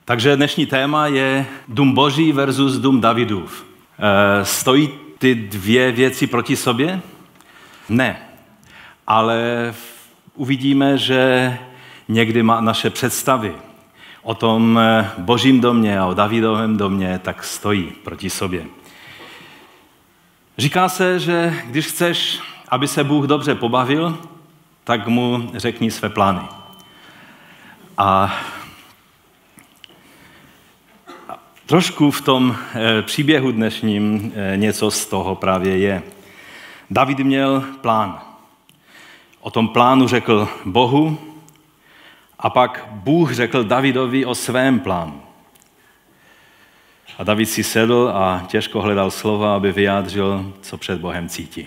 Takže dnešní téma je dům Boží versus dům Davidův. Stojí ty dvě věci proti sobě? Ne. Ale uvidíme, že někdy naše představy o tom Božím domě a o Davidovém domě tak stojí proti sobě. Říká se, že když chceš, aby se Bůh dobře pobavil, tak mu řekni své plány. A trošku v tom příběhu dnešním něco z toho právě je. David měl plán. O tom plánu řekl Bohu a pak Bůh řekl Davidovi o svém plánu. A David si sedl a těžko hledal slova, aby vyjádřil, co před Bohem cítí.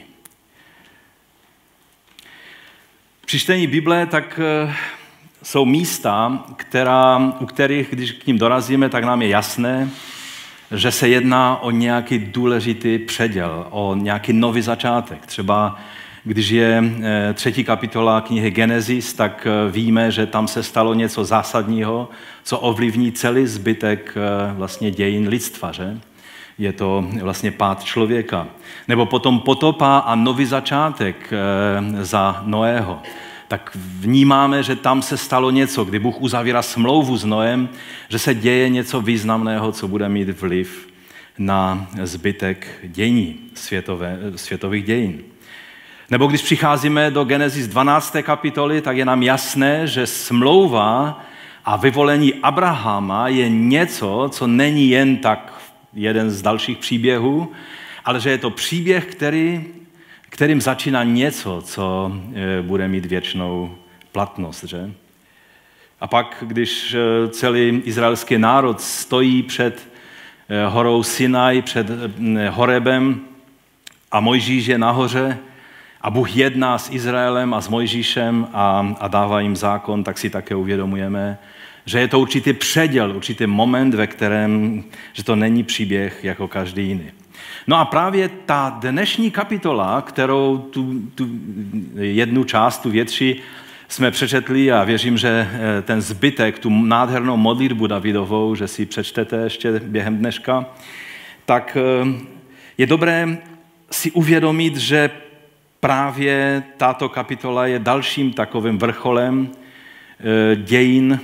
Při čtení Bible tak jsou místa, u kterých, když k ním dorazíme, tak nám je jasné, že se jedná o nějaký důležitý předěl, o nějaký nový začátek. Třeba když je 3. kapitola knihy Genesis, tak víme, že tam se stalo něco zásadního, co ovlivní celý zbytek vlastně dějin lidstva, že? Je to vlastně pád člověka. Nebo potom potopa a nový začátek za Noého. Tak vnímáme, že tam se stalo něco, kdy Bůh uzavírá smlouvu s Noem, že se děje něco významného, co bude mít vliv na zbytek dějin, světových dějin. Nebo když přicházíme do Genesis 12. kapitoly, tak je nám jasné, že smlouva a vyvolení Abrahama je něco, co není jen tak jeden z dalších příběhů, ale že je to příběh, kterým začíná něco, co bude mít věčnou platnost. Že? A pak, když celý izraelský národ stojí před horou Sinaj, před Horebem a Mojžíš je nahoře a Bůh jedná s Izraelem a s Mojžíšem a dává jim zákon, tak si také uvědomujeme, že je to určitý předěl, určitý moment, ve kterém, že to není příběh jako každý jiný. No a právě ta dnešní kapitola, kterou tu jednu část, tu větší, jsme přečetli a věřím, že ten zbytek, tu nádhernou modlitbu Davidovou, že si přečtete ještě během dneška, tak je dobré si uvědomit, že právě tato kapitola je dalším takovým vrcholem dějin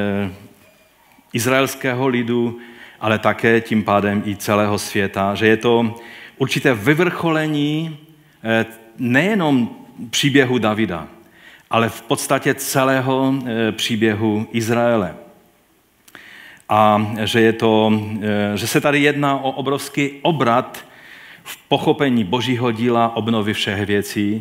izraelského lidu, ale také tím pádem i celého světa, že je to určité vyvrcholení nejenom příběhu Davida, ale v podstatě celého příběhu Izraele. A že se tady jedná o obrovský obrat v pochopení Božího díla obnovy všech věcí,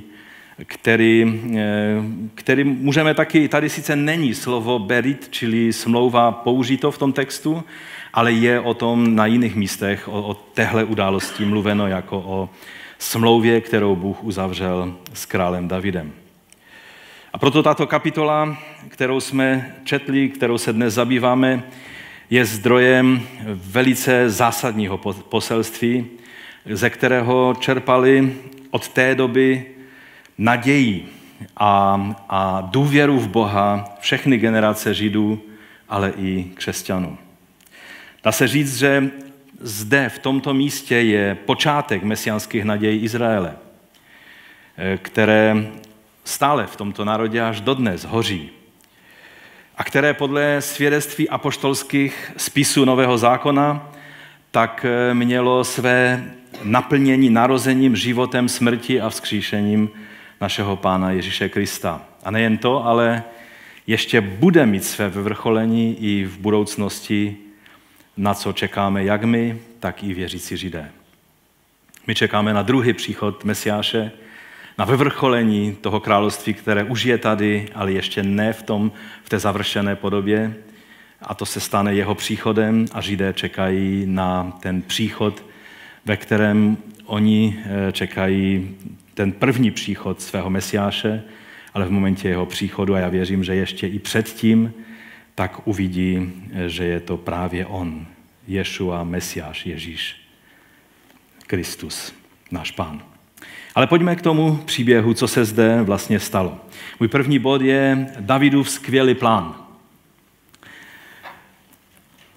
který můžeme taky, tady sice není slovo berit, čili smlouva použito v tom textu, ale je o tom na jiných místech, o téhle události mluveno jako o smlouvě, kterou Bůh uzavřel s králem Davidem. A proto tato kapitola, kterou jsme četli, kterou se dnes zabýváme, je zdrojem velice zásadního poselství, ze kterého čerpali od té doby naději a důvěru v Boha všechny generace Židů, ale i křesťanů. Dá se říct, že zde, v tomto místě, je počátek mesiánských nadějí Izraele, které stále v tomto národě až dodnes hoří a které podle svědectví apoštolských spisů Nového zákona tak mělo své naplnění narozením, životem, smrti a vzkříšením našeho Pána Ježíše Krista. A nejen to, ale ještě bude mít své vyvrcholení i v budoucnosti, na co čekáme jak my, tak i věřící Židé. My čekáme na druhý příchod Mesiáše, na vyvrcholení toho království, které už je tady, ale ještě ne v té završené podobě. A to se stane jeho příchodem a Židé čekají na ten příchod, ve kterém oni čekají ten první příchod svého Mesiáše, ale v momentě jeho příchodu, a já věřím, že ještě i předtím, tak uvidí, že je to právě on, Ješua, Mesiáš, Ježíš, Kristus, náš Pán. Ale pojďme k tomu příběhu, co se zde vlastně stalo. Můj první bod je Davidův skvělý plán.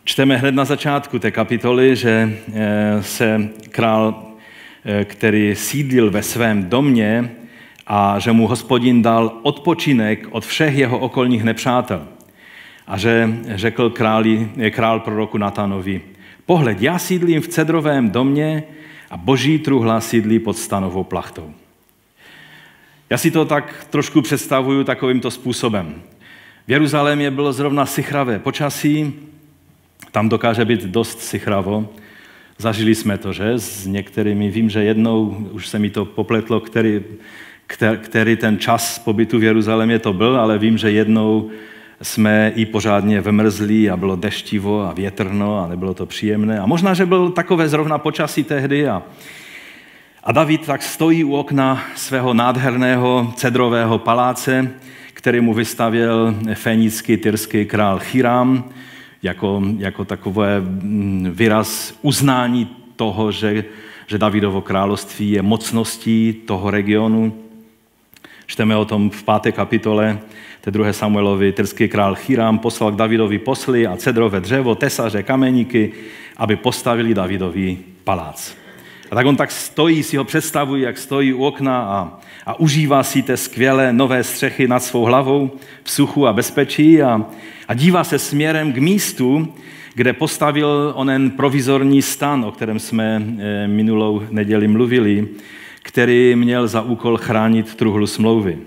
Čteme hned na začátku té kapitoly, že se král, který sídlil ve svém domě, a že mu Hospodin dal odpočinek od všech jeho okolních nepřátel. A že řekl král proroku Natanovi: Pohleď, já sídlím v cedrovém domě a boží truhla sídlí pod stanovou plachtou. Já si to tak trošku představuju takovýmto způsobem. V Jeruzalémě bylo zrovna sichravé počasí, tam dokáže být dost sichravo. Zažili jsme to, že? S některými, vím, že jednou, už se mi to popletlo, který ten čas pobytu v Jeruzalémě to byl, ale vím, že jednou jsme i pořádně vymrzli a bylo deštivo a větrno a nebylo to příjemné. A možná, že bylo takové zrovna počasí tehdy a David tak stojí u okna svého nádherného cedrového paláce, který mu vystavěl fénický tyrský král Hiram, jako takové výraz uznání toho, že Davidovo království je mocností toho regionu. Čteme o tom v 5. kapitole té 2. Samuelovi. Tyrský král Hiram poslal k Davidovi posly a cedrové dřevo, tesaře, kameníky, aby postavili Davidovi palác. A tak on tak stojí, si ho představují, jak stojí u okna a užívá si té skvělé nové střechy nad svou hlavou v suchu a bezpečí a dívá se směrem k místu, kde postavil onen provizorní stan, o kterém jsme minulou neděli mluvili, který měl za úkol chránit truhlu smlouvy.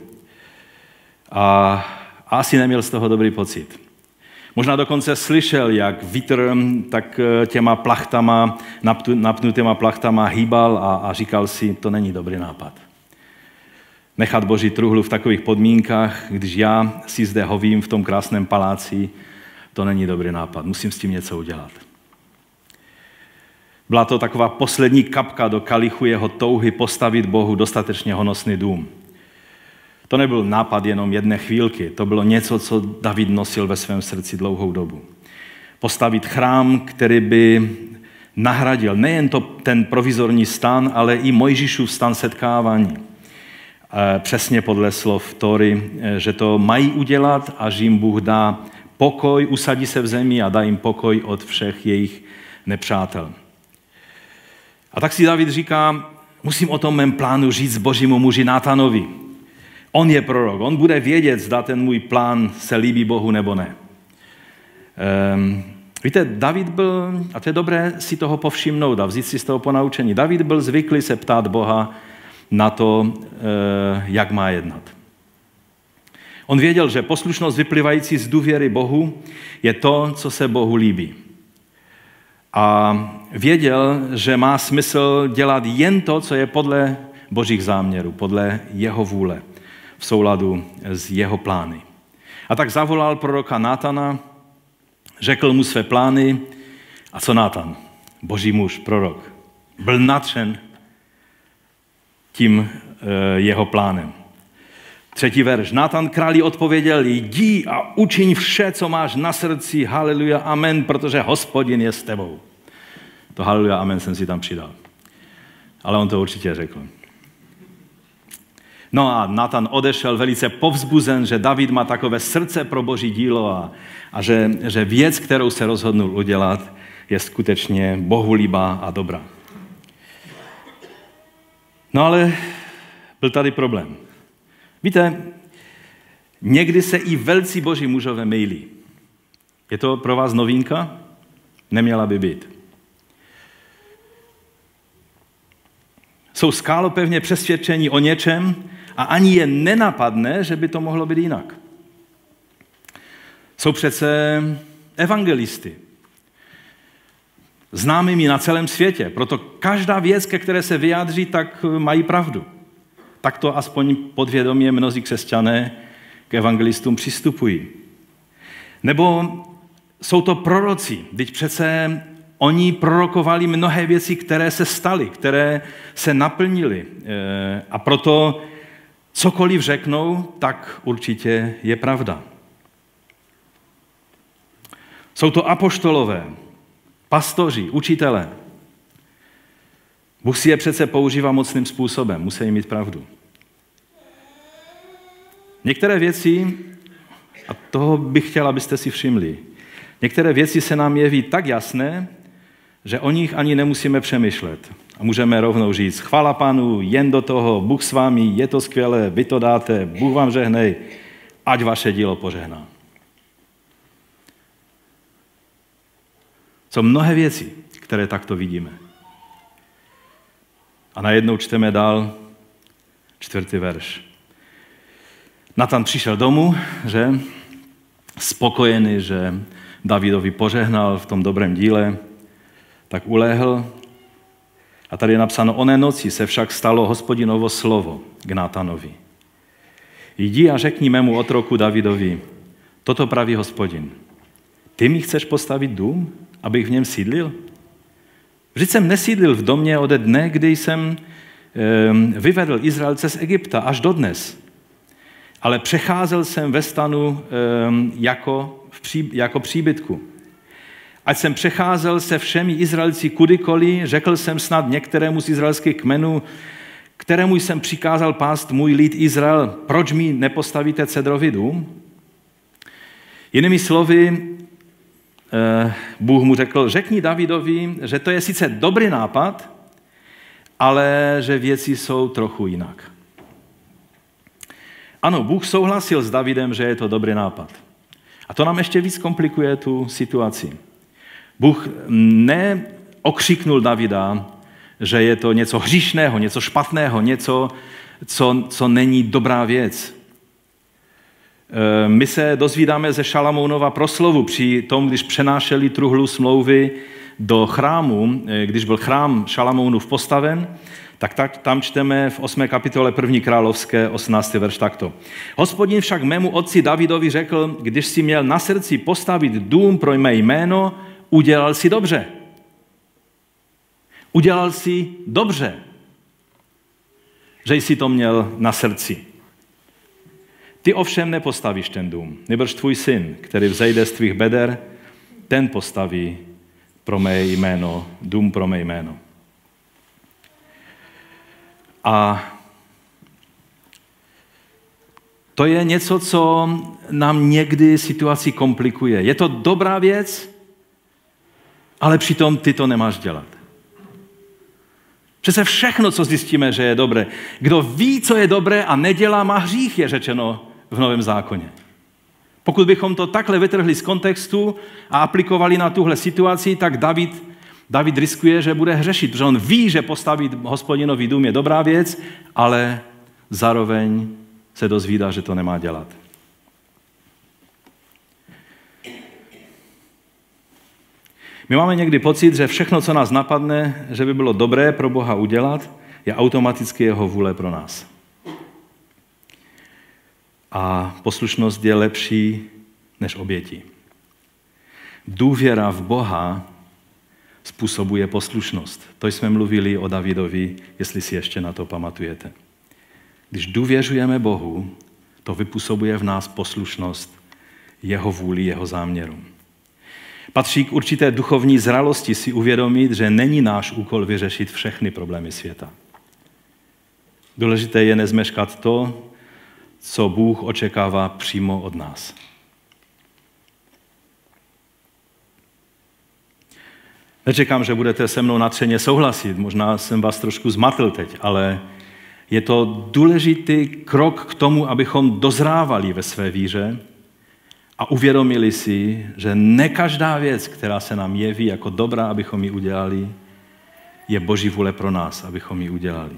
A asi neměl z toho dobrý pocit. Možná dokonce slyšel, jak vítr tak těma plachtama, napnutýma plachtama hýbal a říkal si, to není dobrý nápad. Nechat boží truhlu v takových podmínkách, když já si zde hovím v tom krásném paláci, to není dobrý nápad, musím s tím něco udělat. Byla to taková poslední kapka do kalichu jeho touhy postavit Bohu dostatečně honosný dům. To nebyl nápad jenom jedné chvílky, to bylo něco, co David nosil ve svém srdci dlouhou dobu. Postavit chrám, který by nahradil nejen ten provizorní stan, ale i Mojžíšův stan setkávání. Přesně podle slov Tóry, že to mají udělat, až jim Bůh dá pokoj, usadí se v zemi a dá jim pokoj od všech jejich nepřátel. A tak si David říká, musím o tom mém plánu říct božímu muži Nátanovi. On je prorok, on bude vědět, zda ten můj plán se líbí Bohu nebo ne. Víte, David byl, a to je dobré si toho povšimnout a vzít si z toho ponaučení, David byl zvyklý se ptát Boha na to, jak má jednat. On věděl, že poslušnost vyplývající z důvěry Bohu je to, co se Bohu líbí. A věděl, že má smysl dělat jen to, co je podle božích záměrů, podle jeho vůle, v souladu s jeho plány. A tak zavolal proroka Nátana, řekl mu své plány. A co Nátan? Boží muž, prorok. Byl nadšen tím jeho plánem. 3. verš. Nátan králi odpověděl, jdi a učiň vše, co máš na srdci, haleluja, amen, protože Hospodin je s tebou. To haleluja, amen jsem si tam přidal. Ale on to určitě řekl. No a Nátan odešel velice povzbuzen, že David má takové srdce pro boží dílo a že věc, kterou se rozhodnul udělat, je skutečně bohulíbá a dobrá. No ale byl tady problém. Víte, někdy se i velcí boží mužové mýlí. Je to pro vás novinka? Neměla by být. Jsou skálopevně přesvědčení o něčem a ani je nenapadne, že by to mohlo být jinak. Jsou přece evangelisty. Známými na celém světě. Proto každá věc, ke které se vyjádří, tak mají pravdu. Tak to aspoň podvědomě mnozí křesťané k evangelistům přistupují. Nebo jsou to proroci. Vždyť přece oni prorokovali mnohé věci, které se staly, které se naplnily. A proto cokoliv řeknou, tak určitě je pravda. Jsou to apoštolové, pastoři, učitelé. Bůh si je přece používá mocným způsobem, musí mít pravdu. Některé věci, a toho bych chtěl, abyste si všimli, Některé věci se nám jeví tak jasné, že o nich ani nemusíme přemýšlet. A můžeme rovnou říct, chvála Pánu, jen do toho, Bůh s vámi, je to skvělé, vy to dáte, Bůh vám žehnej, ať vaše dílo požehná. Jsou mnohé věci, které takto vidíme. A najednou čteme dál 4. verš. Natan přišel domů, že spokojený, že Davidovi požehnal v tom dobrém díle, tak ulehl. A tady je napsáno, oné noci se však stalo Hospodinovo slovo k Natanovi. Jdi a řekni mému otroku Davidovi, toto praví Hospodin. Ty mi chceš postavit dům, abych v něm sídlil? Vždyť jsem nesídlil v domě ode dne, kdy jsem vyvedl Izraelce z Egypta až dodnes. Ale přecházel jsem ve stanu jako příbytku. Ať jsem přecházel se všemi Izraelci kudykoliv, řekl jsem snad některému z izraelských kmenů, kterému jsem přikázal pást můj lid Izrael, proč mi nepostavíte cedrový dům? Jinými slovy, Bůh mu řekl, řekni Davidovi, že to je sice dobrý nápad, ale že věci jsou trochu jinak. Ano, Bůh souhlasil s Davidem, že je to dobrý nápad. A to nám ještě víc komplikuje tu situaci. Bůh neokřiknul Davida, že je to něco hříšného, něco špatného, něco, co není dobrá věc. My se dozvídáme ze Šalamounova proslovu při tom, když přenášeli truhlu smlouvy do chrámu, když byl chrám Šalamounův postaven, tak tam čteme v 8. kapitole 1. královské 18. verš takto. Hospodin však mému otci Davidovi řekl, když si měl na srdci postavit dům pro mé jméno, udělal si dobře. Udělal si dobře, že jsi to měl na srdci. Ty ovšem nepostavíš ten dům, nebož tvůj syn, který vzejde z tvých beder, ten postaví pro mé jméno, dům pro mé jméno. A to je něco, co nám někdy situaci komplikuje. Je to dobrá věc, ale přitom ty to nemáš dělat. Přece všechno, co zjistíme, že je dobré. Kdo ví, co je dobré a nedělá, má hřích, je řečeno v Novém zákoně. Pokud bychom to takhle vytrhli z kontextu a aplikovali na tuhle situaci, tak David riskuje, že bude hřešit, protože on ví, že postavit Hospodinový dům je dobrá věc, ale zároveň se dozvídá, že to nemá dělat. My máme někdy pocit, že všechno, co nás napadne, že by bylo dobré pro Boha udělat, je automaticky jeho vůle pro nás. A poslušnost je lepší než oběti. Důvěra v Boha způsobuje poslušnost. To jsme mluvili o Davidovi, jestli si ještě na to pamatujete. Když důvěřujeme Bohu, to vypůsobuje v nás poslušnost jeho vůli, jeho záměrům. Patří k určité duchovní zralosti si uvědomit, že není náš úkol vyřešit všechny problémy světa. Důležité je nezmeškat to, co Bůh očekává přímo od nás. Nečekám, že budete se mnou nadšeně souhlasit, možná jsem vás trošku zmatl teď, ale je to důležitý krok k tomu, abychom dozrávali ve své víře a uvědomili si, že ne každá věc, která se nám jeví jako dobrá, abychom ji udělali, je Boží vůle pro nás, abychom ji udělali.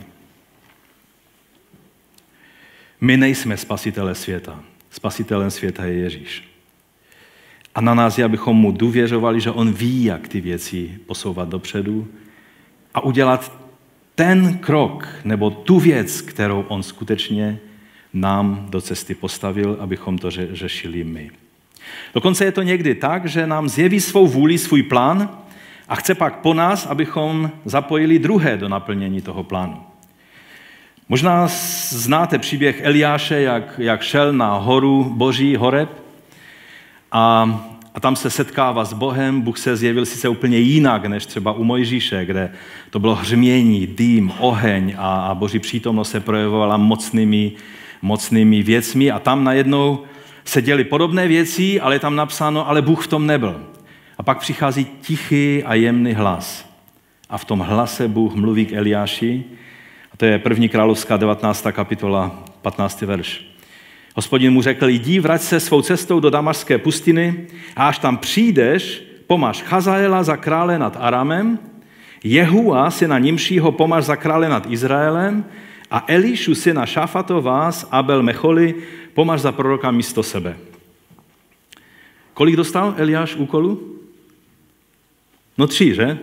My nejsme spasitelé světa. Spasitelem světa je Ježíš. A na nás je, abychom mu důvěřovali, že on ví, jak ty věci posouvat dopředu a udělat ten krok nebo tu věc, kterou on skutečně nám do cesty postavil, abychom to řešili my. Dokonce je to někdy tak, že nám zjeví svou vůli, svůj plán a chce pak po nás, abychom zapojili druhé do naplnění toho plánu. Možná znáte příběh Eliáše, jak šel na horu Boží, Horeb, a tam se setkává s Bohem. Bůh se zjevil sice úplně jinak, než třeba u Mojžíše, kde to bylo hřmění, dým, oheň a Boží přítomnost se projevovala mocnými věcmi. A tam najednou se děly podobné věci, ale je tam napsáno, ale Bůh v tom nebyl. A pak přichází tichý a jemný hlas. A v tom hlase Bůh mluví k Eliáši. A to je 1. královská 19. kapitola, 15. verš. Hospodin mu řekl, jdi, vrať se svou cestou do Damašské pustiny a až tam přijdeš, pomaž Chazaela za krále nad Aramem, Jehua, syna Nimšího, pomaž za krále nad Izraelem a Elišu, syna Šafatova z Abel Mecholi, pomaž za proroka místo sebe. Kolik dostal Eliáš úkolů? No 3, že?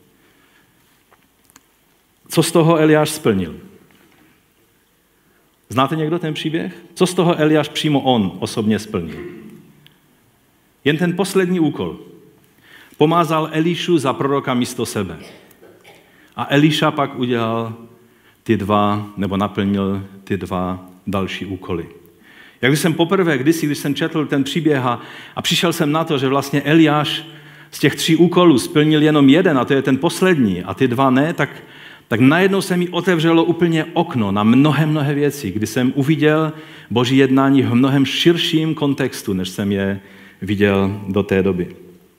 Co z toho Eliáš splnil? Znáte někdo ten příběh? Co z toho Eliáš přímo on osobně splnil? Jen ten poslední úkol. Pomázal Elišu za proroka místo sebe. A Eliša pak udělal naplnil ty 2 další úkoly. Jak jsem poprvé kdysi, když jsem četl ten příběh a přišel jsem na to, že vlastně Eliáš z těch 3 úkolů splnil jenom 1, a to je ten poslední, a ty 2 ne, tak najednou se mi otevřelo úplně okno na mnohé věci, kdy jsem uviděl Boží jednání v mnohem širším kontextu, než jsem je viděl do té doby.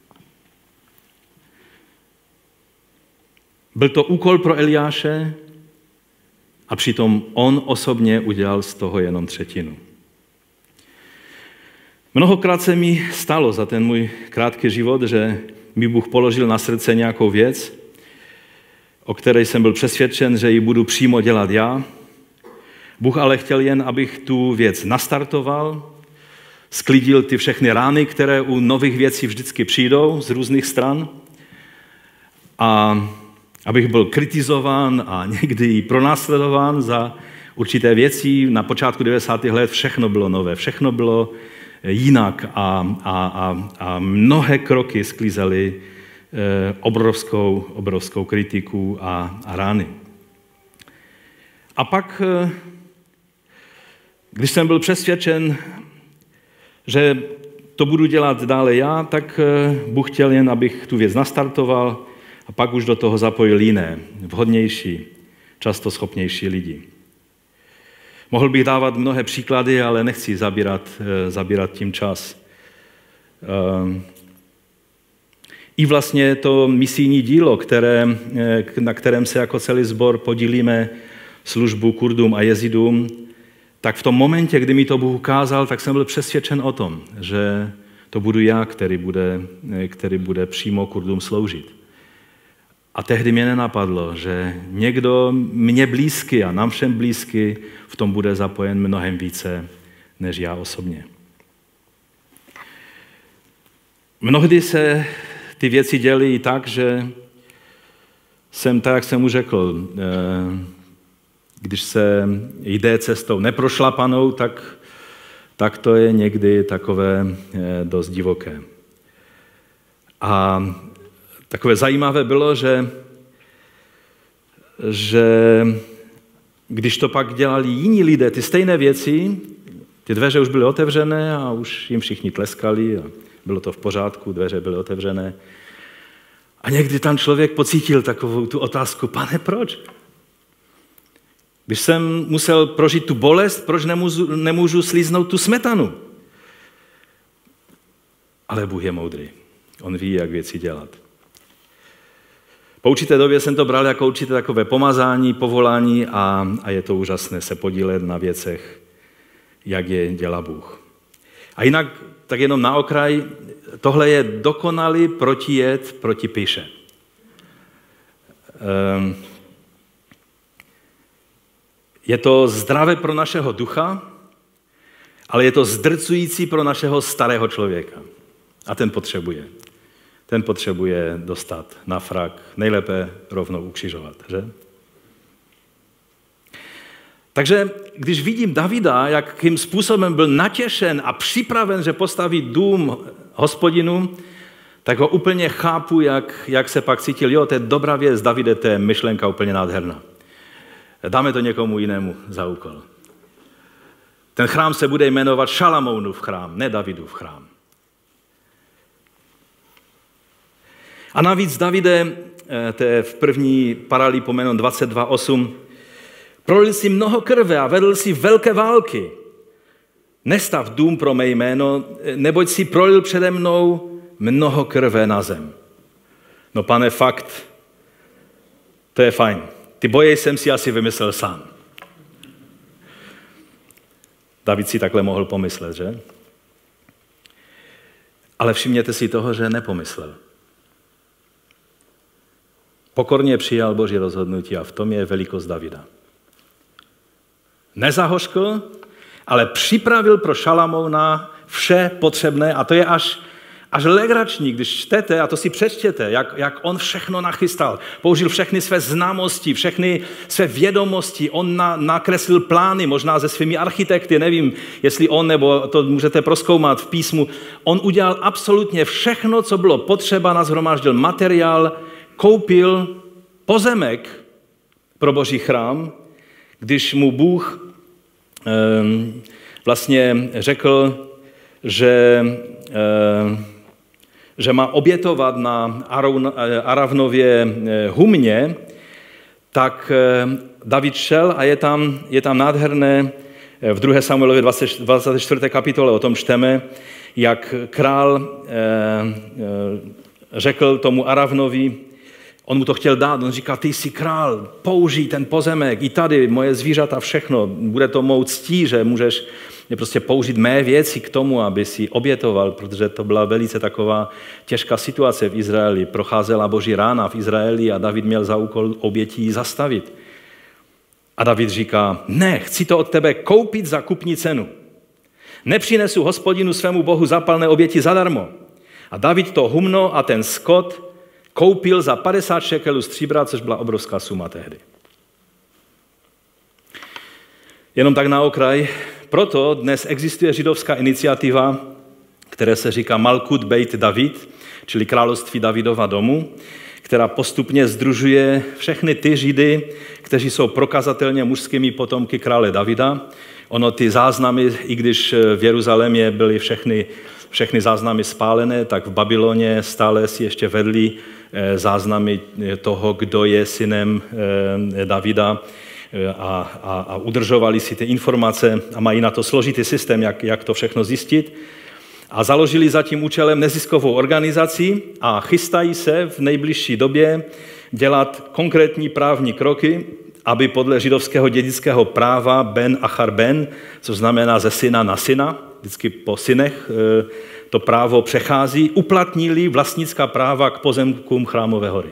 Byl to úkol pro Eliáše a přitom on osobně udělal z toho jenom 1/3. Mnohokrát se mi stalo za ten můj krátký život, že mi Bůh položil na srdce nějakou věc, o které jsem byl přesvědčen, že ji budu přímo dělat já. Bůh ale chtěl jen, abych tu věc nastartoval, sklidil ty všechny rány, které u nových věcí vždycky přijdou z různých stran, a abych byl kritizován a někdy i pronásledován za určité věci. Na počátku 90. let všechno bylo nové, všechno bylo jinak a mnohé kroky sklízely obrovskou kritiku a rány. A pak, když jsem byl přesvědčen, že to budu dělat dále já, tak Bůh chtěl jen, abych tu věc nastartoval a pak už do toho zapojil jiné, vhodnější, často schopnější lidi. Mohl bych dávat mnohé příklady, ale nechci zabírat tím čas. I vlastně to misijní dílo, na kterém se jako celý sbor podílíme, službu Kurdům a Jezidům, tak v tom momentě, kdy mi to Bůh ukázal, tak jsem byl přesvědčen o tom, že to budu já, který bude přímo Kurdům sloužit. A tehdy mě nenapadlo, že někdo mě blízký a nám všem blízký v tom bude zapojen mnohem více než já osobně. Mnohdy se ty věci děly i tak, že jsem, tak jak jsem už řekl, když se jde cestou neprošlapanou, tak to je někdy takové dost divoké. A takové zajímavé bylo, že když to pak dělali jiní lidé, ty stejné věci, ty dveře už byly otevřené a už jim všichni tleskali a bylo to v pořádku, dveře byly otevřené. A někdy tam člověk pocítil takovou tu otázku, Pane, proč? Když jsem musel prožít tu bolest, proč nemůžu slíznout tu smetanu? Ale Bůh je moudrý. On ví, jak věci dělat. Po určité době jsem to bral jako určité takové pomazání, povolání a je to úžasné se podílet na věcech, jak je dělá Bůh. A jinak, tak jenom na okraj, tohle je dokonalý protijed proti pýše. Je to zdravé pro našeho ducha, ale je to zdrcující pro našeho starého člověka. A ten potřebuje dostat na frak, nejlépe rovnou ukřižovat, že? Takže když vidím Davida, jakým způsobem byl natěšen a připraven, že postaví dům Hospodinu, tak ho úplně chápu, jak se pak cítil. Jo, to je dobrá věc, Davide, to je myšlenka úplně nádherná. Dáme to někomu jinému za úkol. Ten chrám se bude jmenovat Šalamounův chrám, ne Davidův chrám. A navíc Davide, to je v první Paralipomenon 22:8, prolil si mnoho krve a vedl si velké války. nestav dům pro mé jméno, neboť si prolil přede mnou mnoho krve na zem. No pane, fakt, to je fajn. Ty boje jsem si asi vymyslel sám. David si takhle mohl pomyslet, že? Ale všimněte si toho, že nepomyslel. Pokorně přijal Boží rozhodnutí a v tom je velikost Davida. Nezahořkl, ale připravil pro Šalamouna vše potřebné a to je až legrační, když čtete, a to si přečtěte, jak on všechno nachystal. Použil všechny své známosti, všechny své vědomosti, on nakreslil plány, možná se svými architekty, nevím, jestli on, nebo to můžete prozkoumat v písmu. On udělal absolutně všechno, co bylo potřeba, nashromáždil materiál, koupil pozemek pro Boží chrám, když mu Bůh vlastně řekl, že má obětovat na Aravnově humně, tak David šel a je tam nádherné, v 2. Samuelově 24. kapitole o tom čteme, jak král řekl tomu Aravnovi, on mu to chtěl dát, on říká, ty jsi král, použij ten pozemek, i tady moje zvířata, všechno, bude to mou ctí, že můžeš prostě použít mé věci k tomu, aby si obětoval, protože to byla velice taková těžká situace v Izraeli. Procházela Boží rána v Izraeli a David měl za úkol obětí zastavit. A David říká, ne, chci to od tebe koupit za kupní cenu. Nepřinesu Hospodinu svému Bohu zapalné oběti zadarmo. A David to humno a ten skot koupil za 50 šekelů stříbra, což byla obrovská suma tehdy. Jenom tak na okraj, proto dnes existuje židovská iniciativa, které se říká Malkut Beit David, čili království Davidova domu, která postupně sdružuje všechny ty Židy, kteří jsou prokazatelně mužskými potomky krále Davida. Ono ty záznamy, i když v Jeruzalémě byly všechny záznamy spálené, tak v Babyloně stále si ještě vedli záznamy toho, kdo je synem Davida, a udržovali si ty informace a mají na to složitý systém, jak to všechno zjistit. A založili za tím účelem neziskovou organizaci a chystají se v nejbližší době dělat konkrétní právní kroky, aby podle židovského dědického práva ben achar ben, což znamená ze syna na syna, vždycky po synech to právo přechází, uplatnili vlastnická práva k pozemkům Chrámové hory.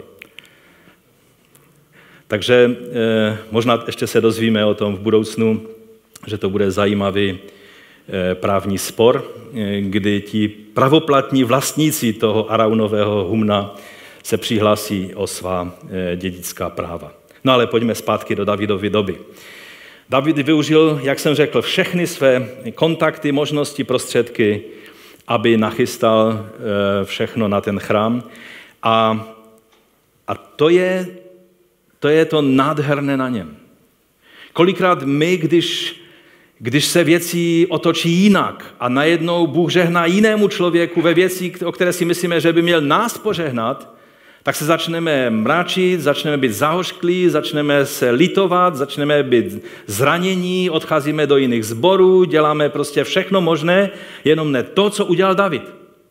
Takže možná ještě se dozvíme o tom v budoucnu, že to bude zajímavý právní spor, kdy ti pravoplatní vlastníci toho Aravnového humna se přihlásí o svá dědická práva. No ale pojďme zpátky do Davidovy doby. David využil, jak jsem řekl, všechny své kontakty, možnosti, prostředky, aby nachystal všechno na ten chrám. A to je to nádherné na něm. Kolikrát my, když se věci otočí jinak a najednou Bůh žehná jinému člověku ve věci, o které si myslíme, že by měl nás požehnat, tak se začneme mráčit, začneme být zahořklí, začneme se litovat, začneme být zranění, odcházíme do jiných sborů, děláme prostě všechno možné, jenom ne to, co udělal David.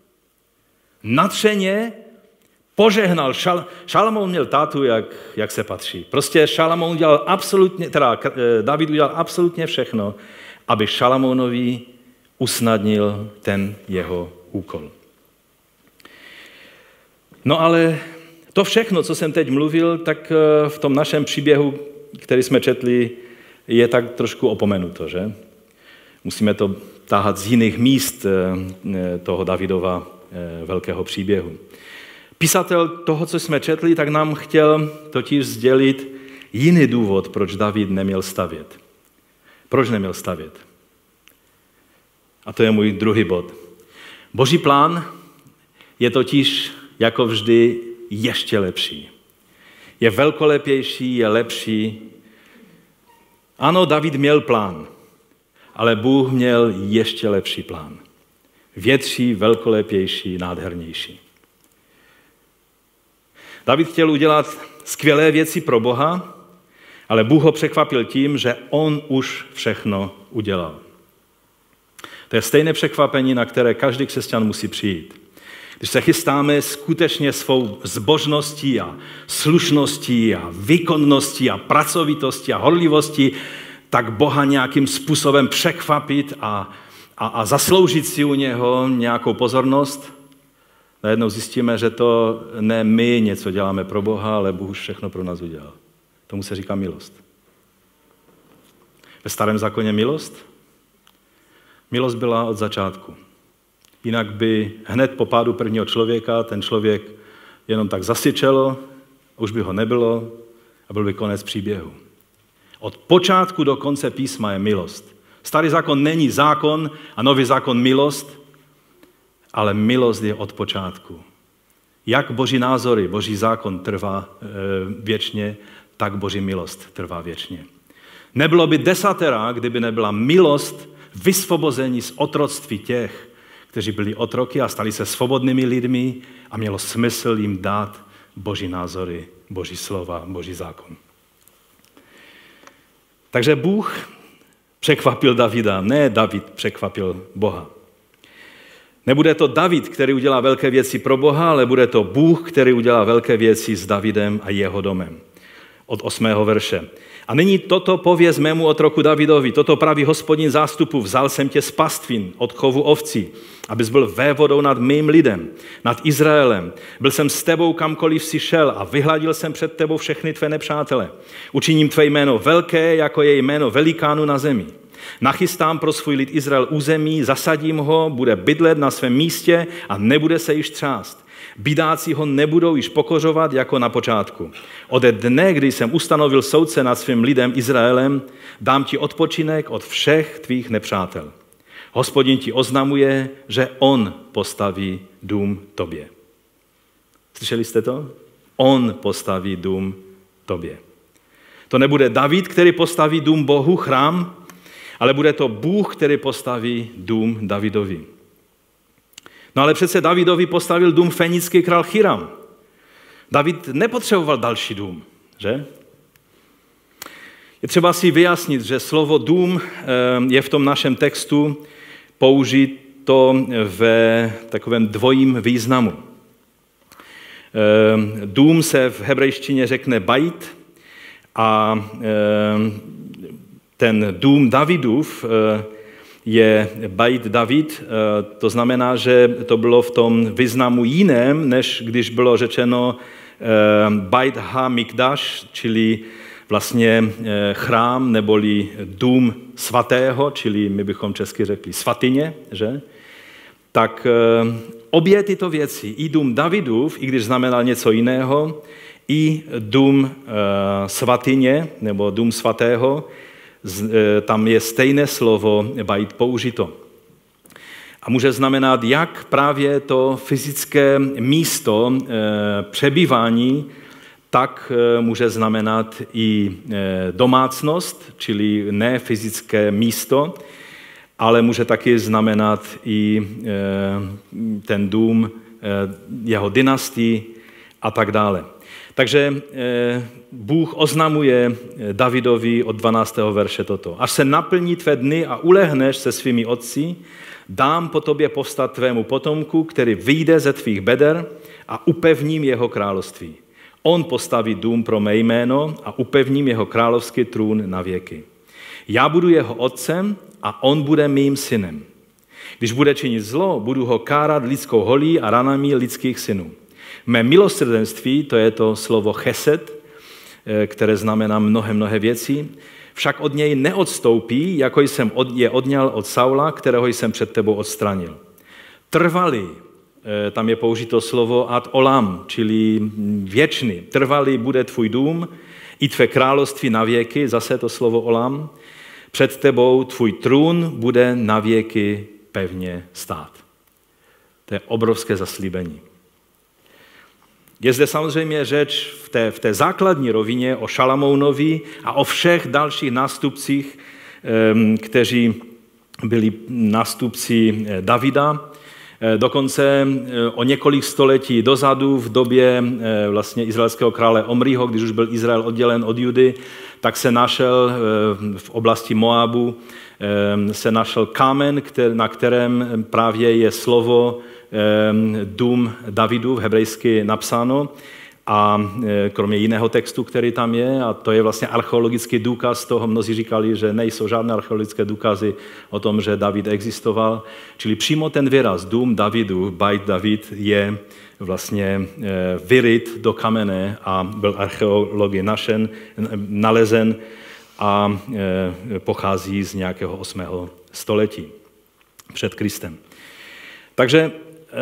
Nadšeně požehnal. Šalamoun měl tátu, jak se patří. Prostě David udělal absolutně všechno, aby Šalamounovi usnadnil ten jeho úkol. No ale to všechno, co jsem teď mluvil, tak v tom našem příběhu, který jsme četli, je tak trošku opomenuto, že? Musíme to táhat z jiných míst toho Davidova velkého příběhu. Písatel toho, co jsme četli, tak nám chtěl totiž sdělit jiný důvod, proč David neměl stavět. Proč neměl stavět? A to je můj druhý bod. Boží plán je totiž jako vždy ještě lepší. Je velkolepější, je lepší. Ano, David měl plán, ale Bůh měl ještě lepší plán. Větší, velkolepější, nádhernější. David chtěl udělat skvělé věci pro Boha, ale Bůh ho překvapil tím, že on už všechno udělal. To je stejné překvapení, na které každý křesťan musí přijít. Když se chystáme skutečně svou zbožností a slušností a výkonností a pracovitostí a horlivostí, tak Boha nějakým způsobem překvapit a zasloužit si u něho nějakou pozornost, najednou zjistíme, že to ne my něco děláme pro Boha, ale Bůh už všechno pro nás udělal. Tomu se říká milost. Ve Starém zákoně milost? Milost byla od začátku. Jinak by hned po pádu prvního člověka ten člověk jenom tak zasyčelo, už by ho nebylo a byl by konec příběhu. Od počátku do konce písma je milost. Starý zákon není zákon a nový zákon milost, ale milost je od počátku. Jak Boží názory, Boží zákon trvá věčně, tak Boží milost trvá věčně. Nebylo by desatera, kdyby nebyla milost vysvobození z otroctví těch, kteří byli otroky a stali se svobodnými lidmi a mělo smysl jim dát Boží názory, Boží slova, Boží zákon. Takže Bůh překvapil Davida, ne David překvapil Boha. Nebude to David, který udělá velké věci pro Boha, ale bude to Bůh, který udělá velké věci s Davidem a jeho domem. Od 8. verše. A nyní toto pověz mému otroku Davidovi, toto praví Hospodin zástupu, vzal jsem tě z pastvin od chovu ovcí, abys byl vévodou nad mým lidem, nad Izraelem. Byl jsem s tebou kamkoliv si šel a vyhladil jsem před tebou všechny tvé nepřátele. Učiním tvé jméno velké, jako je jméno velikánu na zemi. Nachystám pro svůj lid Izrael území, zasadím ho, bude bydlet na svém místě a nebude se již třást. Bidáci ho nebudou již pokořovat jako na počátku. Ode dne, kdy jsem ustanovil soudce nad svým lidem Izraelem, dám ti odpočinek od všech tvých nepřátel. Hospodin ti oznamuje, že on postaví dům tobě. Slyšeli jste to? On postaví dům tobě. To nebude David, který postaví dům Bohu, chrám, ale bude to Bůh, který postaví dům Davidovi. No ale přece Davidovi postavil dům fenický král Hiram. David nepotřeboval další dům, že? Je třeba si vyjasnit, že slovo dům je v tom našem textu použito ve takovém dvojím významu. Dům se v hebrejštině řekne bajt a ten dům Davidův je bajt David, to znamená, že to bylo v tom významu jiném, než když bylo řečeno bajt ha mikdaš, čili vlastně chrám neboli dům svatého, čili my bychom česky řekli svatyně, že? Tak obě tyto věci, i dům Davidův, i když znamenal něco jiného, i dům svatyně nebo dům svatého, tam je stejné slovo bajt použito. A může znamenat jak právě to fyzické místo přebývání, tak může znamenat i domácnost, čili ne fyzické místo, ale může taky znamenat i ten dům, jeho dynastii a tak dále. Takže Bůh oznamuje Davidovi od 12. verše toto. Až se naplní tvé dny a ulehneš se svými otci, dám po tobě povstat tvému potomku, který vyjde ze tvých beder a upevním jeho království. On postaví dům pro mé jméno a upevním jeho královský trůn na věky. Já budu jeho otcem a on bude mým synem. Když bude činit zlo, budu ho kárat lidskou holí a ranami lidských synů. Mé milosrdenství, to je to slovo chesed, které znamená mnohé věci, však od něj neodstoupí, jako jsem je odňal od Saula, kterého jsem před tebou odstranil. Trvalý, tam je použito slovo ad olam, čili věčný. Trvalý bude tvůj dům i tvé království na věky, zase to slovo olam. Před tebou tvůj trůn bude na věky pevně stát. To je obrovské zaslíbení. Je zde samozřejmě řeč v té základní rovině o Šalamounovi a o všech dalších nástupcích, kteří byli nástupci Davida. Dokonce o několik století dozadu, v době vlastně izraelského krále Omriho, když už byl Izrael oddělen od Judy, tak se našel v oblasti Moabu se našel kámen, na kterém právě je slovo dům Davidův, hebrejsky napsáno, a kromě jiného textu, který tam je, a to je vlastně archeologický důkaz toho, mnozí říkali, že nejsou žádné archeologické důkazy o tom, že David existoval. Čili přímo ten výraz dům Davidu, Bajt David, je vlastně vyryt do kamene a byl archeology nalezen a pochází z nějakého 8. století před Kristem. Takže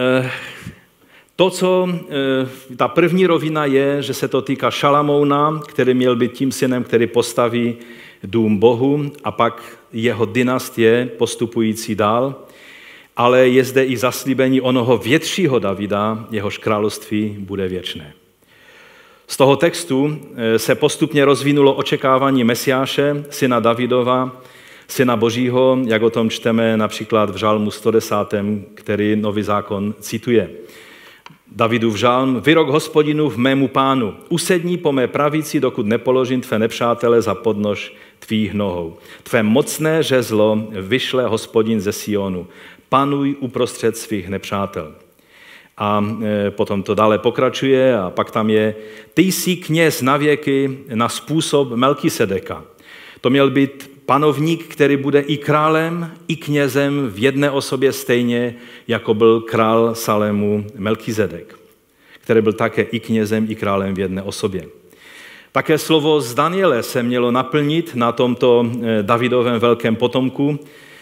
ta první rovina je, že se to týká Šalamouna, který měl být tím synem, který postaví dům Bohu, a pak jeho dynastie postupující dál, ale je zde i zaslíbení onoho většího Davida, jehož království bude věčné. Z toho textu se postupně rozvinulo očekávání Mesiáše, syna Davidova, syna Božího, jak o tom čteme například v Žalmu 110, který Nový zákon cituje. Davidův žalm: Vyrok Hospodinu v mému pánu, usedni po mé pravici, dokud nepoložím tvé nepřátele za podnož tvých nohou. Tvé mocné žezlo vyšle Hospodin ze Sionu, panuj uprostřed svých nepřátel. A potom to dále pokračuje a pak tam je: Ty jsi kněz na věky na způsob Melkisedeka. To měl být panovník, který bude i králem, i knězem v jedné osobě, stejně jako byl král Salému Melkizedek, který byl také i knězem, i králem v jedné osobě. Také slovo z Daniele se mělo naplnit na tomto Davidovém velkém potomku.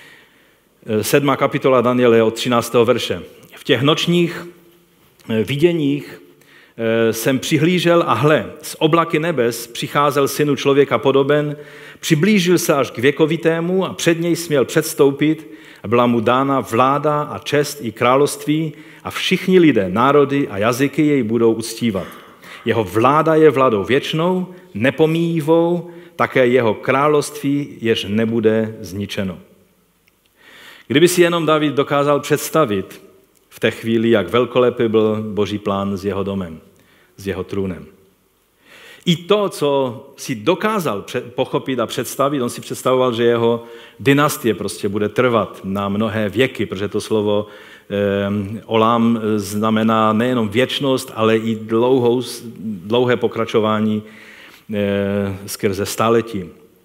7. kapitola Daniele od 13. verše. V těch nočních viděních jsem přihlížel a hle, z oblaky nebes přicházel synu člověka podoben, přiblížil se až k věkovitému a před něj směl předstoupit a byla mu dána vláda a čest i království a všichni lidé, národy a jazyky jej budou uctívat. Jeho vláda je vládou věčnou, nepomíjivou, také jeho království jež nebude zničeno. Kdyby si jenom David dokázal představit v té chvíli, jak velkolepý byl Boží plán s jeho domem, s jeho trůnem. I to, co si dokázal pochopit a představit, on si představoval, že jeho dynastie prostě bude trvat na mnohé věky, protože to slovo Olám znamená nejenom věčnost, ale i dlouhé pokračování skrze staletí.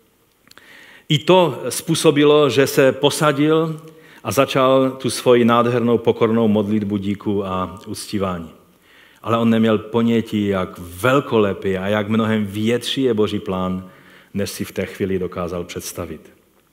I to způsobilo, že se posadil a začal tu svoji nádhernou pokornou modlitbu díku a uctívání. Ale on neměl ponětí, jak velkolepý a jak mnohem větší je Boží plán, než si v té chvíli dokázal představit.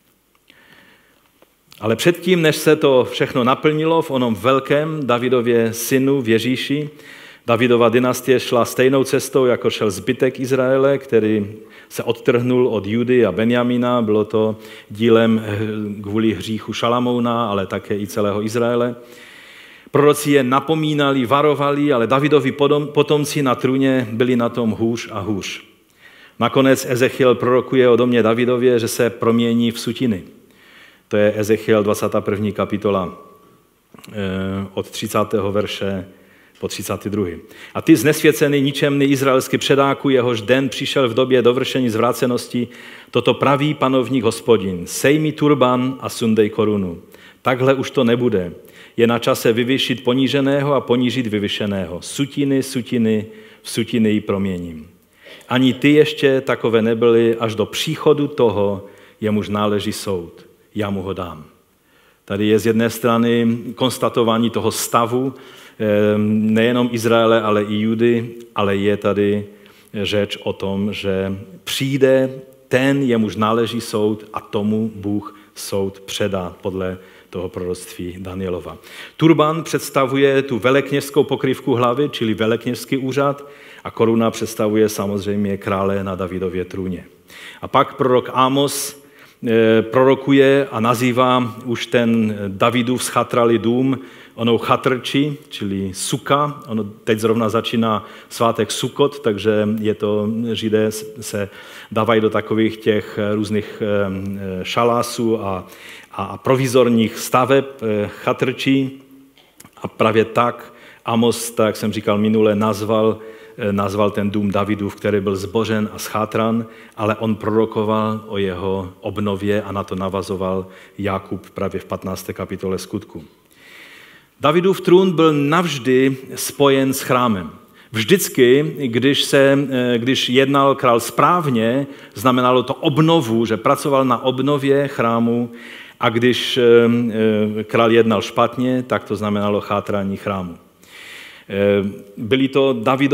Ale předtím, než se to všechno naplnilo v onom velkém Davidově synu v Ježíši, Davidova dynastie šla stejnou cestou, jako šel zbytek Izraele, který se odtrhnul od Judy a Benjamina. Bylo to dílem kvůli hříchu Šalamouna, ale také i celého Izraele. Proroci je napomínali, varovali, ale Davidovi potomci na trůně byli na tom hůř a hůř. Nakonec Ezechiel prorokuje o domě Davidově, že se promění v sutiny. To je Ezechiel 21. kapitola od 30. verše po 32. A ty znesvěcený, ničemný izraelský předáku, jehož den přišel v době dovršení zvrácenosti, toto praví panovník Hospodin: sejmi turban a sundej korunu. Takhle už to nebude. Je na čase vyvyšit poníženého a ponížit vyvyšeného. Sutiny, v sutiny ji proměním. Ani ty ještě takové nebyly až do příchodu toho, jemuž náleží soud. Já mu ho dám. Tady je z jedné strany konstatování toho stavu, nejenom Izraele, ale i Judy, ale je tady řeč o tom, že přijde ten, jemuž náleží soud, a tomu Bůh soud předá podle toho proroctví Danielova. Turban představuje tu velekněžskou pokrývku hlavy, čili velekněžský úřad, a koruna představuje samozřejmě krále na Davidově trůně. A pak prorok Amos prorokuje a nazývá už ten Davidův schatralý dům onou chatrči, čili suka. Ono teď zrovna začíná svátek Sukot, takže je to, Židé se dávají do takových těch různých šalásů a provizorních staveb chatrčí. A právě tak Amos, tak jak jsem říkal minule, nazval ten dům Davidův, který byl zbořen a schátran, ale on prorokoval o jeho obnově a na to navazoval Jakub právě v 15. kapitole Skutku. Davidův trůn byl navždy spojen s chrámem. Vždycky, když jednal král správně, znamenalo to obnovu, že pracoval na obnově chrámu, a když král jednal špatně, tak to znamenalo chátrání chrámu. Byli to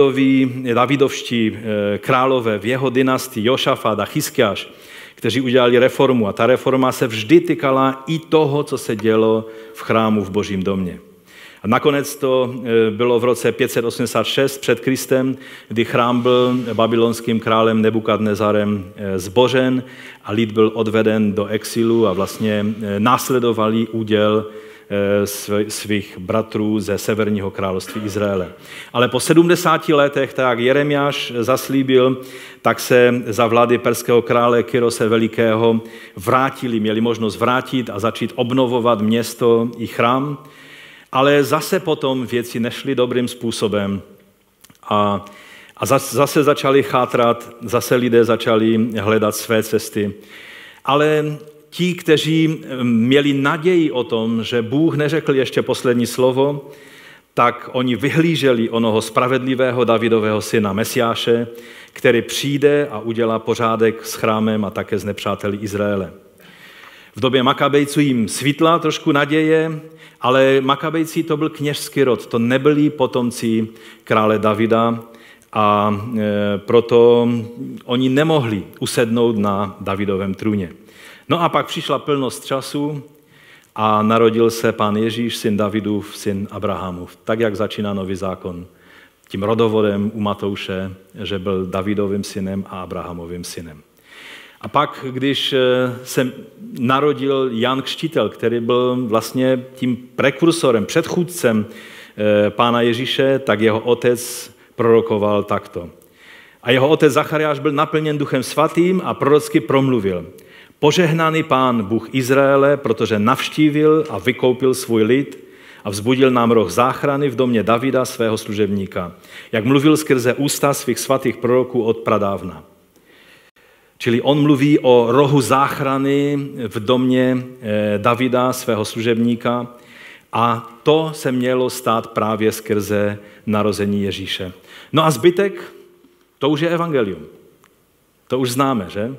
davidovští králové v jeho dynastii, Jošafat a Chiskiáš, kteří udělali reformu. A ta reforma se vždy týkala i toho, co se dělo v chrámu v Božím domě. A nakonec to bylo v roce 586 před Kristem, kdy chrám byl babylonským králem Nebukadnezarem zbořen a lid byl odveden do exilu a vlastně následovali úděl svých bratrů ze severního království Izraele. Ale po 70 letech, tak jak Jeremiáš zaslíbil, tak se za vlády perského krále Kyrose Velikého měli možnost vrátit a začít obnovovat město i chrám. Ale zase potom věci nešly dobrým způsobem a zase začali chátrat, zase lidé začali hledat své cesty. Ale ti, kteří měli naději o tom, že Bůh neřekl ještě poslední slovo, tak oni vyhlíželi onoho spravedlivého Davidového syna Mesiáše, který přijde a udělá pořádek s chrámem a také s nepřáteli Izraele. V době Makabejců jim svítla trošku naděje, ale Makabejci to byl kněžský rod, to nebyli potomci krále Davida a proto oni nemohli usednout na Davidovém trůně. No a pak přišla plnost času a narodil se Pán Ježíš, syn Davidův, syn Abrahamův. Tak, jak začíná Nový zákon, tím rodovodem u Matouše, že byl Davidovým synem a Abrahamovým synem. A pak, když se narodil Jan Křtitel, který byl vlastně tím prekursorem, předchůdcem Pána Ježíše, tak jeho otec prorokoval takto. A jeho otec Zachariáš byl naplněn Duchem svatým a prorocky promluvil. Požehnaný Pán Bůh Izraele, protože navštívil a vykoupil svůj lid a vzbudil nám roh záchrany v domě Davida, svého služebníka, jak mluvil skrze ústa svých svatých proroků od pradávna. Čili on mluví o rohu záchrany v domě Davida, svého služebníka, a to se mělo stát právě skrze narození Ježíše. No a zbytek, to už je evangelium. To už známe, že?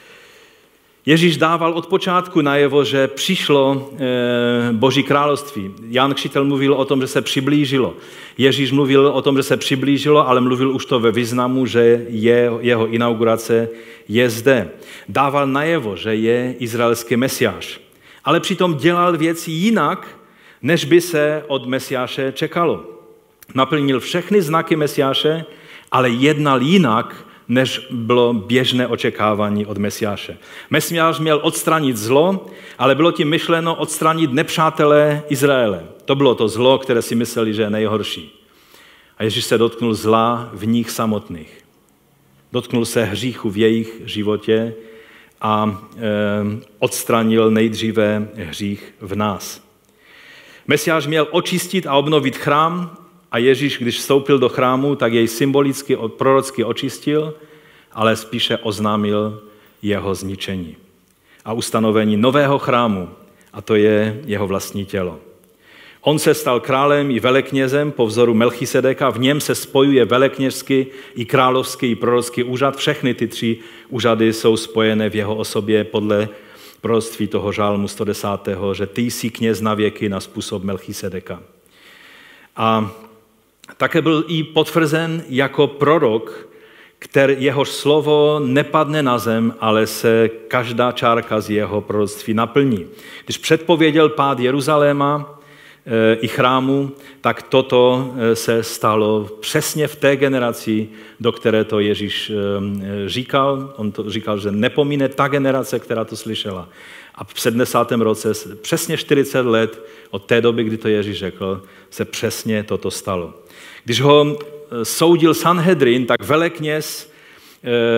Ježíš dával od počátku najevo, že přišlo Boží království. Jan Křtitel mluvil o tom, že se přiblížilo. Ježíš mluvil o tom, že se přiblížilo, ale mluvil už to ve významu, že jeho inaugurace je zde. Dával najevo, že je izraelský Mesiáš. Ale přitom dělal věci jinak, než by se od Mesiáše čekalo. Naplnil všechny znaky Mesiáše, ale jednal jinak, než bylo běžné očekávání od Mesiáše. Mesiáš měl odstranit zlo, ale bylo tím myšleno odstranit nepřátelé Izraele. To bylo to zlo, které si mysleli, že je nejhorší. A Ježíš se dotknul zla v nich samotných. Dotknul se hříchu v jejich životě a odstranil nejdříve hřích v nás. Mesiáš měl očistit a obnovit chrám, a Ježíš, když vstoupil do chrámu, tak jej symbolicky, prorocky očistil, ale spíše oznámil jeho zničení a ustanovení nového chrámu, a to je jeho vlastní tělo. On se stal králem i veleknězem po vzoru Melchisedeka, v něm se spojuje velekněžský i královský i prorocký úřad. Všechny ty tři úřady jsou spojené v jeho osobě podle proroctví toho žálmu 110., že ty jsi kněz na věky na způsob Melchisedeka. A také byl i potvrzen jako prorok, jehož slovo nepadne na zem, ale se každá čárka z jeho proroctví naplní. Když předpověděl pád Jeruzaléma i chrámu, tak toto se stalo přesně v té generaci, do které to Ježíš říkal. On to říkal, že nepomíne ta generace, která to slyšela. A v 70. roce, přesně 40 let od té doby, kdy to Ježíš řekl, se přesně toto stalo. Když ho soudil Sanhedrin, tak velekněz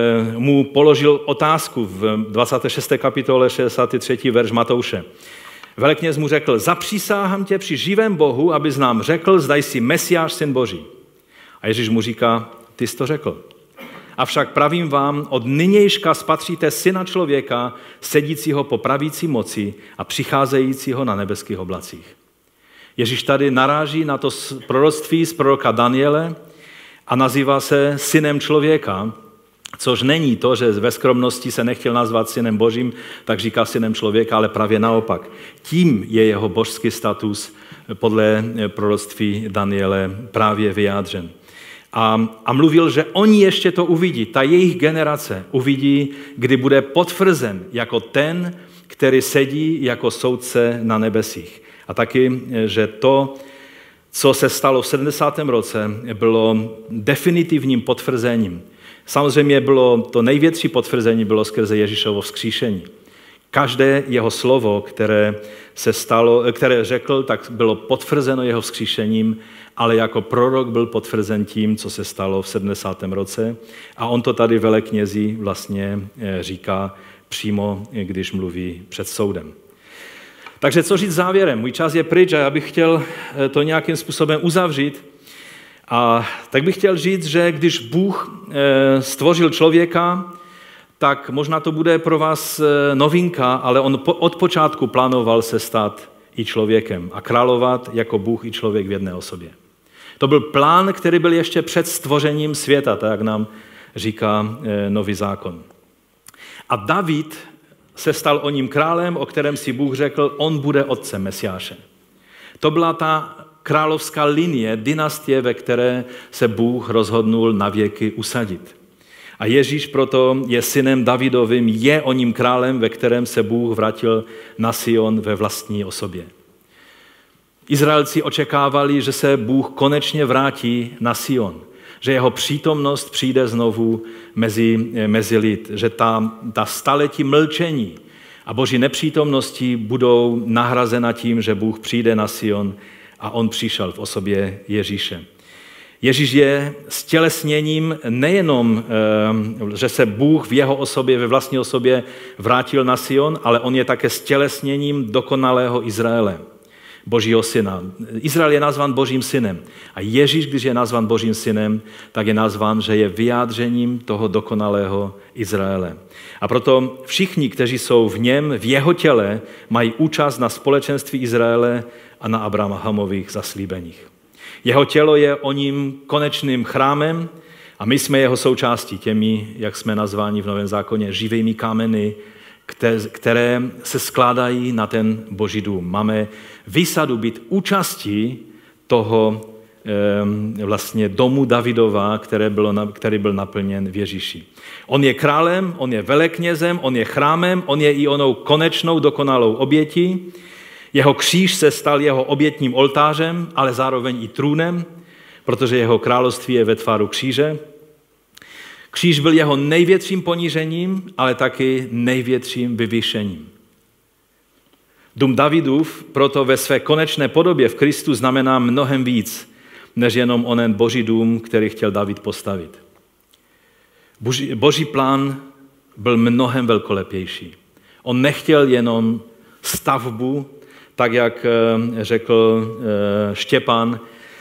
mu položil otázku v 26. kapitole 63. verš Matouše. Velekněz mu řekl, zapřísáhám tě při živém Bohu, abys nám řekl, zda jsi Mesiáš, syn Boží. A Ježíš mu říká, ty jsi to řekl. Avšak pravím vám, od nynějška spatříte Syna člověka, sedícího po pravící moci a přicházejícího na nebeských oblacích. Ježíš tady naráží na to proroctví z proroka Daniele a nazývá se Synem člověka, což není to, že ve skromnosti se nechtěl nazvat Synem Božím, tak říká Synem člověka, ale právě naopak. Tím je jeho božský status podle proroctví Daniele právě vyjádřen. A mluvil, že oni ještě to uvidí, ta jejich generace uvidí, kdy bude potvrzen jako ten, který sedí jako soudce na nebesích. A taky, že to, co se stalo v 70. roce, bylo definitivním potvrzením. Samozřejmě bylo to největší potvrzení bylo skrze Ježíšovo vzkříšení. Každé jeho slovo, které řekl, tak bylo potvrzeno jeho vzkříšením, ale jako prorok byl potvrzen tím, co se stalo v 70. roce. A on to tady veleknězi vlastně říká přímo, když mluví před soudem. Takže co říct závěrem? Můj čas je pryč a já bych chtěl to nějakým způsobem uzavřít. A tak bych chtěl říct, že když Bůh stvořil člověka, tak možná to bude pro vás novinka, ale on od počátku plánoval se stát i člověkem a královat jako Bůh i člověk v jedné osobě. To byl plán, který byl ještě před stvořením světa, tak jak nám říká Nový zákon. A David se stal o ním králem, o kterém si Bůh řekl, on bude otcem Mesiáše. To byla ta královská linie, dynastie, ve které se Bůh rozhodnul na věky usadit. A Ježíš proto je synem Davidovým, je o ním králem, ve kterém se Bůh vrátil na Sion ve vlastní osobě. Izraelci očekávali, že se Bůh konečně vrátí na Sion, že jeho přítomnost přijde znovu mezi lid, že ta staletí mlčení a Boží nepřítomnosti budou nahrazena tím, že Bůh přijde na Sion a on přišel v osobě Ježíše. Ježíš je stělesněním nejenom, že se Bůh v jeho osobě, ve vlastní osobě vrátil na Sion, ale on je také stělesněním dokonalého Izraele, Božího syna. Izrael je nazván Božím synem a Ježíš, když je nazván Božím synem, tak je nazván, že je vyjádřením toho dokonalého Izraele. A proto všichni, kteří jsou v něm, v jeho těle, mají účast na společenství Izraele a na Abrahamových zaslíbeních. Jeho tělo je o ním konečným chrámem a my jsme jeho součástí, těmi, jak jsme nazváni v Novém zákoně, živými kameny, které se skládají na ten Boží dům. Máme výsadu být účastí toho vlastně domu Davidova, který byl naplněn v Ježíši. On je králem, on je veleknězem, on je chrámem, on je i onou konečnou dokonalou obětí. Jeho kříž se stal jeho obětním oltářem, ale zároveň i trůnem, protože jeho království je ve tvaru kříže. Kříž byl jeho největším ponížením, ale taky největším vyvýšením. Dům Davidův proto ve své konečné podobě v Kristu znamená mnohem víc, než jenom onen Boží dům, který chtěl David postavit. Boží plán byl mnohem velkolepější. On nechtěl jenom stavbu, tak jak řekl Štěpán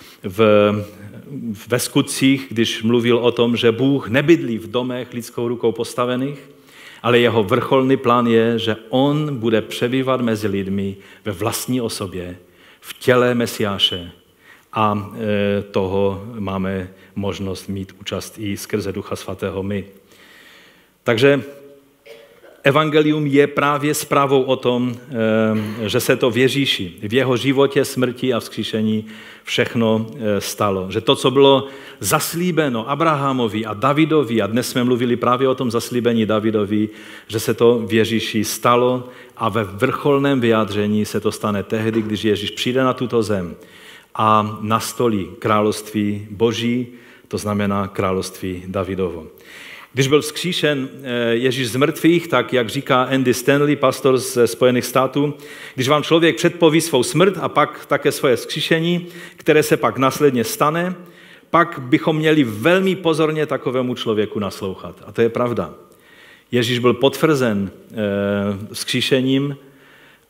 ve Skutcích, když mluvil o tom, že Bůh nebydlí v domech lidskou rukou postavených, ale jeho vrcholný plán je, že on bude přebývat mezi lidmi ve vlastní osobě, v těle Mesiáše a toho máme možnost mít účast i skrze Ducha Svatého my. Takže evangelium je právě zprávou o tom, že se to v Ježíši, v jeho životě, smrti a vzkříšení všechno stalo. Že to, co bylo zaslíbeno Abrahamovi a Davidovi, a dnes jsme mluvili právě o tom zaslíbení Davidovi, že se to v Ježíši stalo a ve vrcholném vyjádření se to stane tehdy, když Ježíš přijde na tuto zem a nastolí království Boží, to znamená království Davidovo. Když byl vzkříšen Ježíš z mrtvých, tak jak říká Andy Stanley, pastor ze Spojených států, když vám člověk předpoví svou smrt a pak také svoje vzkříšení, které se pak následně stane, pak bychom měli velmi pozorně takovému člověku naslouchat. A to je pravda. Ježíš byl potvrzen vzkříšením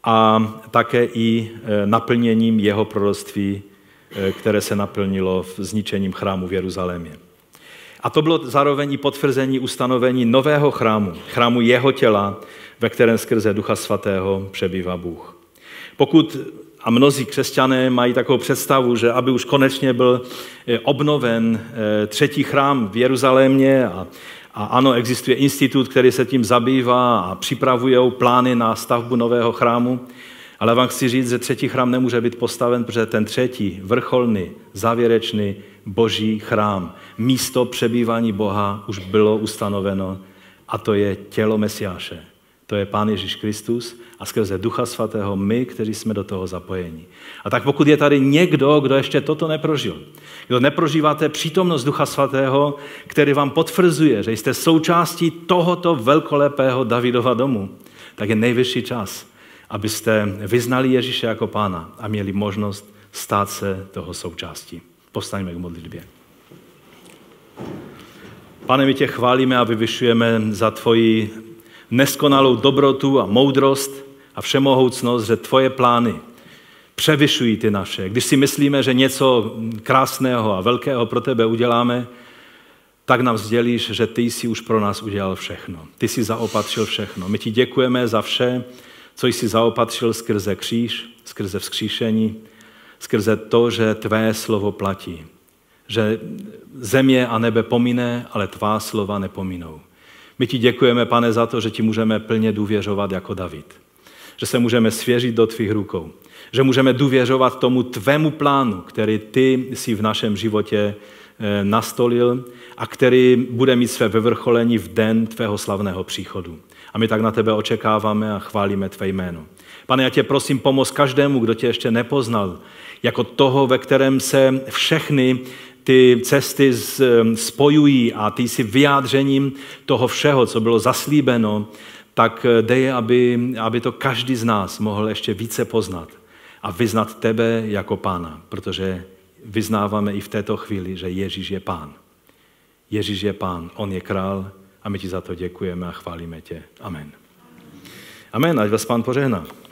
a také i naplněním jeho proroctví, které se naplnilo zničením chrámu v Jeruzalémě. A to bylo zároveň i potvrzení ustanovení nového chrámu jeho těla, ve kterém skrze Ducha Svatého přebývá Bůh. Pokud a mnozí křesťané mají takovou představu, že aby už konečně byl obnoven třetí chrám v Jeruzalémě a ano, existuje institut, který se tím zabývá a připravují plány na stavbu nového chrámu, ale vám chci říct, že třetí chrám nemůže být postaven, protože ten třetí, vrcholný, závěrečný boží chrám, místo přebývání Boha už bylo ustanoveno a to je tělo Mesiáše. To je Pán Ježíš Kristus a skrze Ducha Svatého my, kteří jsme do toho zapojeni. A tak pokud je tady někdo, kdo ještě toto neprožil, kdo neprožíváte přítomnost Ducha Svatého, který vám potvrzuje, že jste součástí tohoto velkolepého Davidova domu, tak je nejvyšší čas, abyste vyznali Ježíše jako Pána a měli možnost stát se toho součástí. Povstaňme k modlitbě. Pane, my tě chválíme a vyvyšujeme za tvoji neskonalou dobrotu a moudrost a všemohoucnost, že tvoje plány převyšují ty naše. Když si myslíme, že něco krásného a velkého pro tebe uděláme, tak nám sdělíš, že ty jsi už pro nás udělal všechno. Ty jsi zaopatřil všechno. My ti děkujeme za vše, co jsi zaopatřil skrze kříž, skrze vzkříšení, skrze to, že tvé slovo platí. Že země a nebe pomine, ale tvá slova nepominou. My ti děkujeme, Pane, za to, že ti můžeme plně důvěřovat jako David. Že se můžeme svěřit do tvých rukou. Že můžeme důvěřovat tomu tvému plánu, který ty si v našem životě nastolil a který bude mít své vyvrcholení v den tvého slavného příchodu. A my tak na tebe očekáváme a chválíme tvé jméno. Pane, já tě prosím, pomoz každému, kdo tě ještě nepoznal, jako toho, ve kterém se všechny ty cesty spojují a ty jsi vyjádřením toho všeho, co bylo zaslíbeno, tak dej, aby to každý z nás mohl ještě více poznat a vyznat tebe jako Pána, protože vyznáváme i v této chvíli, že Ježíš je Pán. Ježíš je Pán, on je král a my ti za to děkujeme a chválíme tě. Amen. Amen, ať vás Pán požehná.